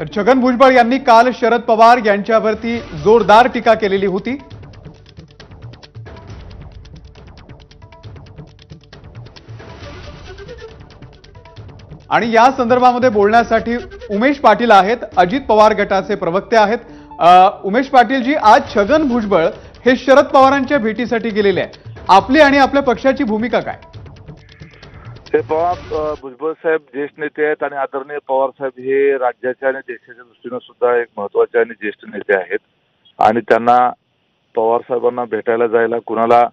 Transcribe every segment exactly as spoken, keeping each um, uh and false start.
तर छगन भुजबळ यांनी काल शरद पवार यांच्यावरती जोरदार टीका केलेली होती। आणि या संदर्भामध्ये बोलण्यासाठी उमेश पाटील आहेत, अजित पवार गटाचे प्रवक्ते आहेत। उमेश पाटील जी, आज छगन भुजबळ हे शरद पवारांच्या भेटीसाठी गेलेले आहे, आपली आणि आपल्या पक्षाची भूमिका काय? हे पवार भुजबळ साहेब ज्येष्ठ नेते आहेत आणि आदरणीय पवार साहेब हे राज्याच्या आणि देशाच्या दृष्टीने सुद्धा एक महत्त्वाचे आणि ज्येष्ठ नेते आहेत आणि त्यांना पवार साहेबांना भेटायला जायला कुणाला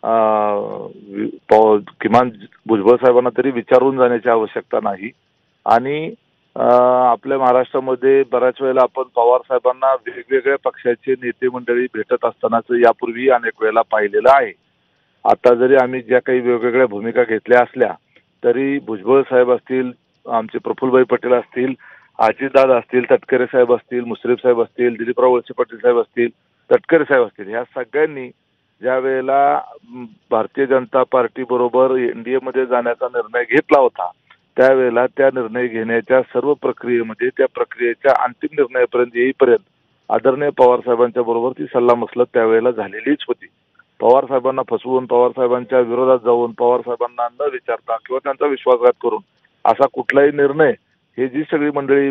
किमान भुजबळ साहेबांना तरी विचारून जाण्याची आवश्यकता नाही। आणि आपल्या महाराष्ट्रामध्ये बऱ्याच वेळेला आपण पवार साहेबांना वेगवेगळ्या पक्षाचे नेते मंडळी भेटत असतानाच यापूर्वी अनेक वेळेला पाहिलेलं आहे। आता जरी आम्ही ज्या काही वेगवेगळ्या भूमिका घेतल्या असल्या तरी भुजबळ साहेब असतील, आमचे प्रफुल्लभाई पटेल असतील, अजितदादा असतील, तटकरे साहेब असतील, मुश्रीफ साहेब असतील, दिलीपराव वळसे पाटील साहेब असतील, तटकरे साहेब असतील, ह्या सगळ्यांनी ज्या वेळेला भारतीय जनता पार्टी बरोबर एनडीए मध्ये जाण्याचा निर्णय घेतला होता त्यावेळेला त्या निर्णय घेण्याच्या सर्व प्रक्रियेमध्ये त्या प्रक्रियेच्या अंतिम निर्णयापर्यंत येईपर्यंत आदरणीय पवार साहेबांच्या बरोबर ती सल्लामसलत त्यावेळेला झालेलीच होती। पवार साहेबांना फसवून, पवार साहेबांच्या विरोधात जाऊन, पवार साहेबांना न विचारता किंवा त्यांचा विश्वासघात करून असा कुठलाही निर्णय हे जी सगळी मंडळी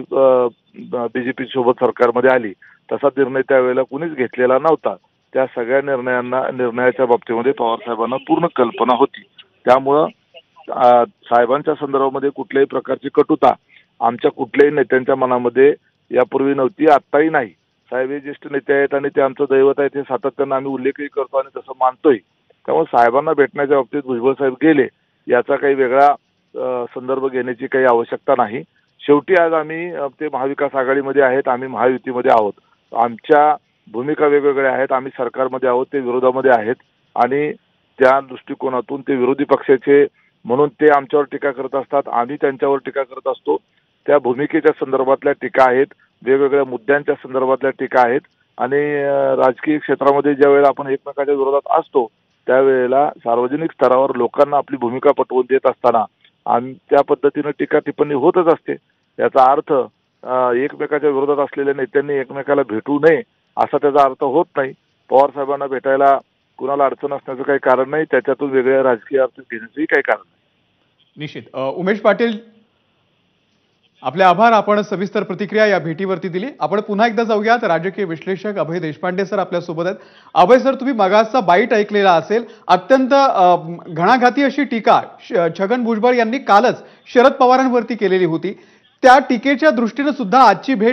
बीजेपी सोबत सरकारमध्ये आली तसा निर्णय त्यावेळेला कुणीच घेतलेला नव्हता। त्या सगळ्या निर्णयांना निर्णयाच्या बाबतीमध्ये पवार साहेबांना पूर्ण कल्पना होती। त्यामुळं साहेबांच्या संदर्भामध्ये कुठल्याही प्रकारची कटुता आमच्या कुठल्याही नेत्यांच्या मनामध्ये यापूर्वी नव्हती, आत्ताही नाही। साहेब हे ज्येष्ठ नेते आहेत आणि ते आमचं दैवत आहे, ते सातत्यानं आम्ही उल्लेखही करतो आणि तसं मानतोय। त्यामुळे साहेबांना भेटण्याच्या बाबतीत भुजबळ साहेब गेले याचा काही वेगळा संदर्भ घेण्याची काही आवश्यकता नाही। शेवटी आज आम्ही ते महाविकास आघाडीमध्ये आहेत, आम्ही महायुतीमध्ये आहोत, आमच्या भूमिका वेगवेगळ्या आहेत, आम्ही सरकारमध्ये आहोत, ते विरोधामध्ये आहेत आणि त्या दृष्टिकोनातून ते विरोधी पक्षाचे म्हणून ते आमच्यावर टीका करत असतात, आम्ही त्यांच्यावर टीका करत असतो। त्या भूमिकेच्या संदर्भातल्या टीका आहेत, वेगवेगळ्या मुद्द्यांच्या संदर्भातल्या टीका आहेत आणि राजकीय क्षेत्रामध्ये ज्या वेळेला आपण एकमेकांच्या विरोधात असतो त्यावेळेला सार्वजनिक स्तरावर लोकांना आपली भूमिका पटवून देत असताना आम्ही त्या पद्धतीने टीका टिप्पणी होतच असते। याचा अर्थ एकमेकाच्या विरोधात असलेल्या नेत्यांनी एकमेकाला भेटू नये असा त्याचा अर्थ होत नाही। पवार साहेबांना भेटायला कुणाला अडचण असण्याचं काही कारण नाही, त्याच्यातून वेगळ्या राजकीय अर्थ घेण्याचंही काही कारण नाही। निश्चित उमेश पाटील, आपले आभार। आपण सविस्तर प्रतिक्रिया या भेटीवरती दिली। आपण पुन्हा एकदा जाऊयात, राजकीय विश्लेषक अभय देशपांडे सर आपल्या सोबत आहेत। अभय सर, तुम्ही मगाचा बाईट ऐकलेला असेल, अत्यंत घणाघाती अशी टीका छगन भुजबळ यांनी कालच शरद पवारांवरती केलेली होती। त्या टीकेच्या दृष्टीने सुद्धा आजची भेट